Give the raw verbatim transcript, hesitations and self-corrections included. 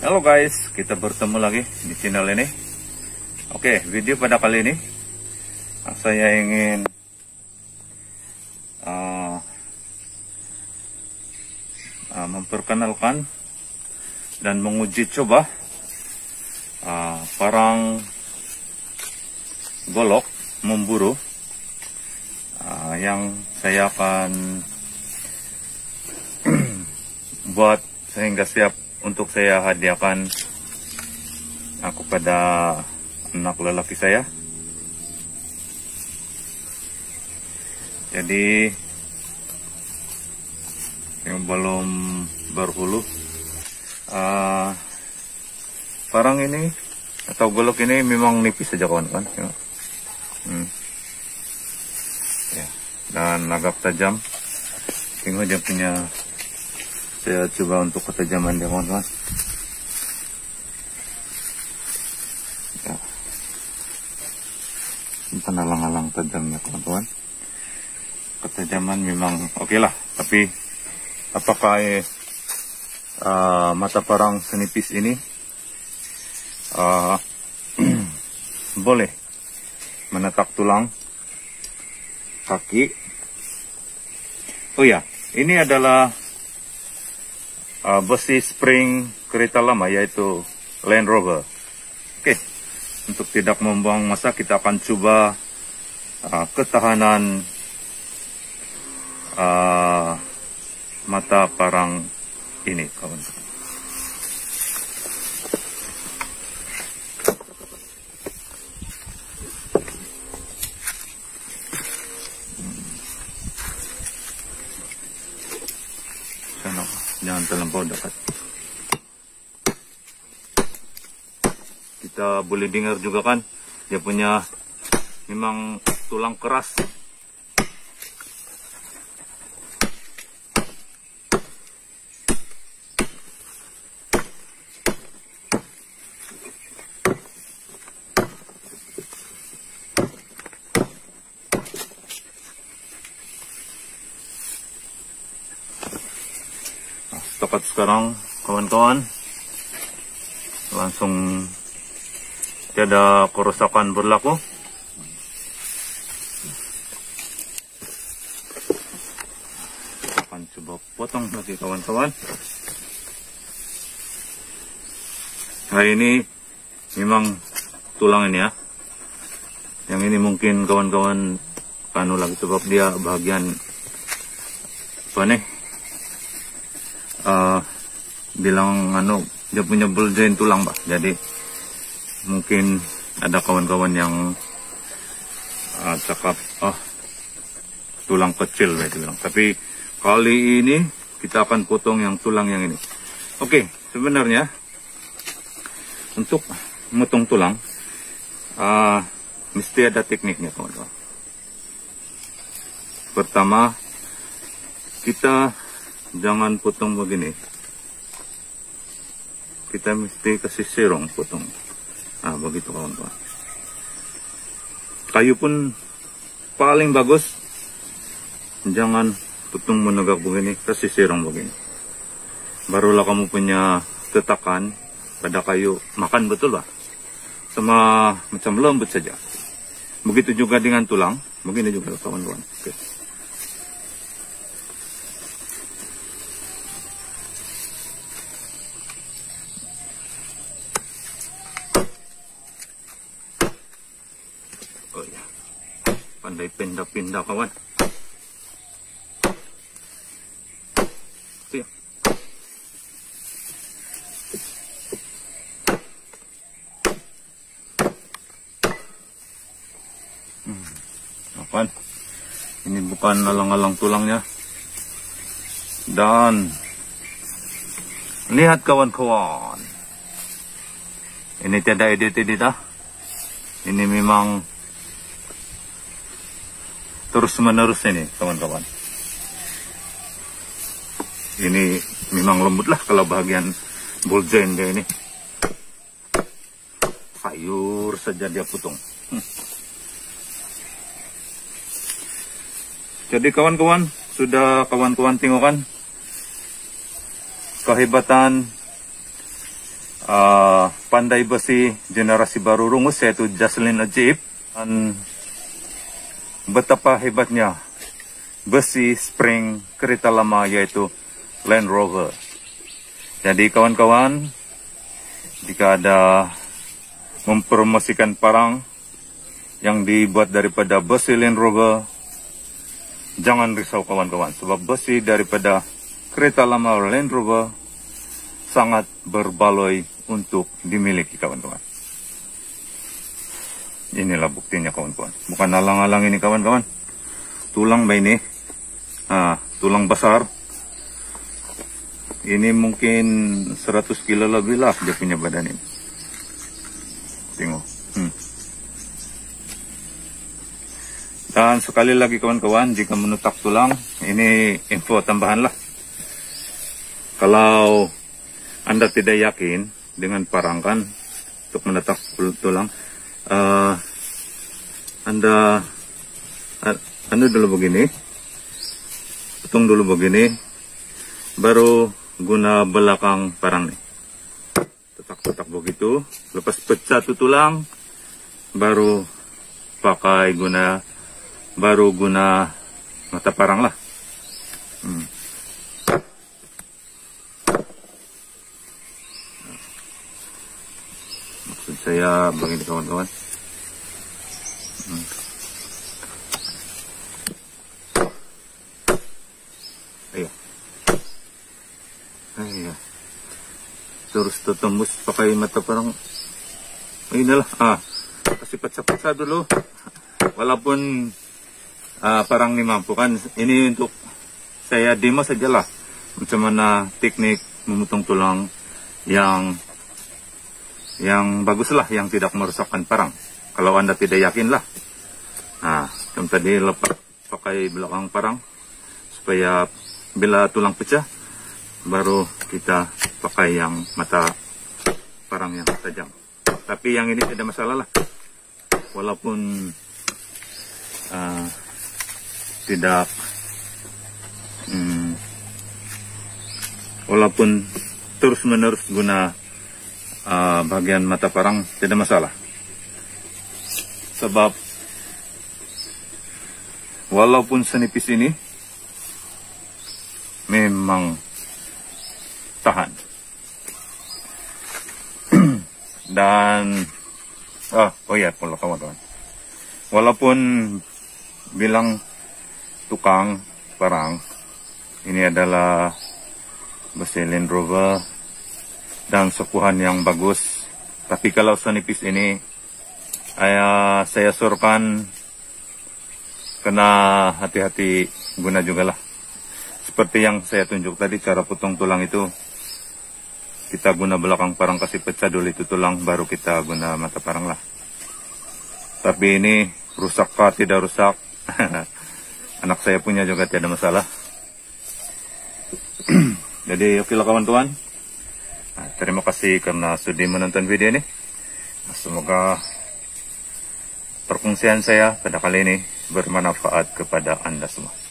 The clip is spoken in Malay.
Halo guys, kita bertemu lagi di channel ini. Oke, video pada kali ini saya ingin uh, uh, memperkenalkan dan menguji coba uh, parang golok memburu uh, yang saya akan buat sehingga siap untuk saya hadiahkan aku kepada anak lelaki saya. Jadi yang belum berhulu, uh, parang ini atau golok ini memang nipis saja kawan-kawan. Hmm. Ya, dan agak tajam. Tengok dia punya. Saya coba untuk ketajaman dia kawan-kawan. Ya. Entah alang-alang tajamnya kawan-kawan. Ketajaman memang oke okay lah. Tapi apakah eh, uh, mata parang senipis ini uh, boleh menetak tulang kaki? Oh ya, ini adalah Uh, besi spring kereta lama yaitu Land Rover. Oke, untuk tidak membuang masa kita akan coba uh, ketahanan uh, mata parang ini kawan-kawan. Jangan terlampau dekat. Kita boleh dengar juga kan, dia punya memang tulang keras. Tepat sekarang kawan-kawan langsung tiada kerusakan berlaku. Akan coba potong lagi kawan-kawan. Nah ini memang tulang ini ya. Yang ini mungkin kawan-kawan anu lagi sebab dia bagian apa nih? Uh, bilang anu dia punya bulging tulang bah, jadi mungkin ada kawan-kawan yang uh, cakap ah tulang kecil gitu bilang, tapi kali ini kita akan potong yang tulang yang ini. Oke, sebenarnya untuk memotong tulang uh, mesti ada tekniknya kawan-kawan. Pertama, kita jangan potong begini. Kita mesti kasih serong potong. Ah, begitu kawan-kawan. Kayu pun paling bagus. Jangan potong menegak begini, kasih serong begini. Barulah kamu punya tetakan pada kayu. Makan betul lah. Sama macam lembut saja. Begitu juga dengan tulang. Begini juga kawan-kawan. Oke. Oh ya, pandai pindah-pindah kawan. Tuh ya. Hmm, kawan. Ini bukan alang-alang tulangnya. Dan lihat kawan-kawan. Ini tiada edit-edit ah. Ini memang terus menerus ini kawan-kawan. Ini memang lembut lah kalau bagian bulging dia ini. Sayur saja dia potong. Hmm. Jadi kawan-kawan, sudah kawan-kawan tengok kan kehebatan uh, pandai besi generasi baru rungus, yaitu Jocelyn Ajaib. Dan betapa hebatnya besi spring kereta lama, yaitu Land Rover. Jadi kawan-kawan, jika ada mempromosikan parang yang dibuat daripada besi Land Rover, jangan risau kawan-kawan, sebab besi daripada kereta lama Land Rover sangat berbaloi untuk dimiliki kawan-kawan. Inilah buktinya kawan-kawan. Bukan alang-alang ini kawan-kawan. Tulang ba ini? Ah, tulang besar. Ini mungkin seratus kilo lebih lah dia punya badan ini. Tengok. Hmm. Dan sekali lagi kawan-kawan, jika menutak tulang, ini info tambahan lah. Kalau Anda tidak yakin dengan parangkan untuk menutak tulang, uh, Anda uh, Anda dulu begini, hitung dulu begini, baru guna belakang parang nih. Tetak-tetak begitu, lepas pecah tuh tulang, baru pakai guna, baru guna mata parang lah. Hmm. Maksud saya begini kawan-kawan. Hmm. Ayo. Ayo. Terus tertembus pakai mata parang. Inilah. Ah, kasih pecah-pecah dulu. Walaupun uh, parang ini mampu kan. Ini untuk saya demo sajalah. Macam mana teknik memotong tulang yang yang baguslah, yang tidak merusakkan parang. Kalau Anda tidak yakin lah. Nah, yang tadi lepas pakai belakang parang supaya bila tulang pecah, baru kita pakai yang mata parang yang tajam. Tapi yang ini tidak masalah lah. Walaupun uh, tidak hmm, walaupun terus menerus guna uh, bagian mata parang tidak masalah. Sebab walaupun senipis ini memang tahan. Dan oh, oh ya, kalau kawan-kawan, walaupun bilang tukang parang ini adalah besi Land Rover dan sepuhan yang bagus, tapi kalau senipis ini ayah, saya suruhkan kena hati-hati guna juga lah. Seperti yang saya tunjuk tadi, cara potong tulang itu kita guna belakang parang, kasih pecah dulu itu tulang, baru kita guna mata parang lah. Tapi ini rusak kah tidak rusak, anak saya punya juga tidak masalah. Jadi oke lah kawan-kawan, nah, terima kasih karena sudah menonton video ini. Semoga perkongsian saya pada kali ini bermanfaat kepada Anda semua.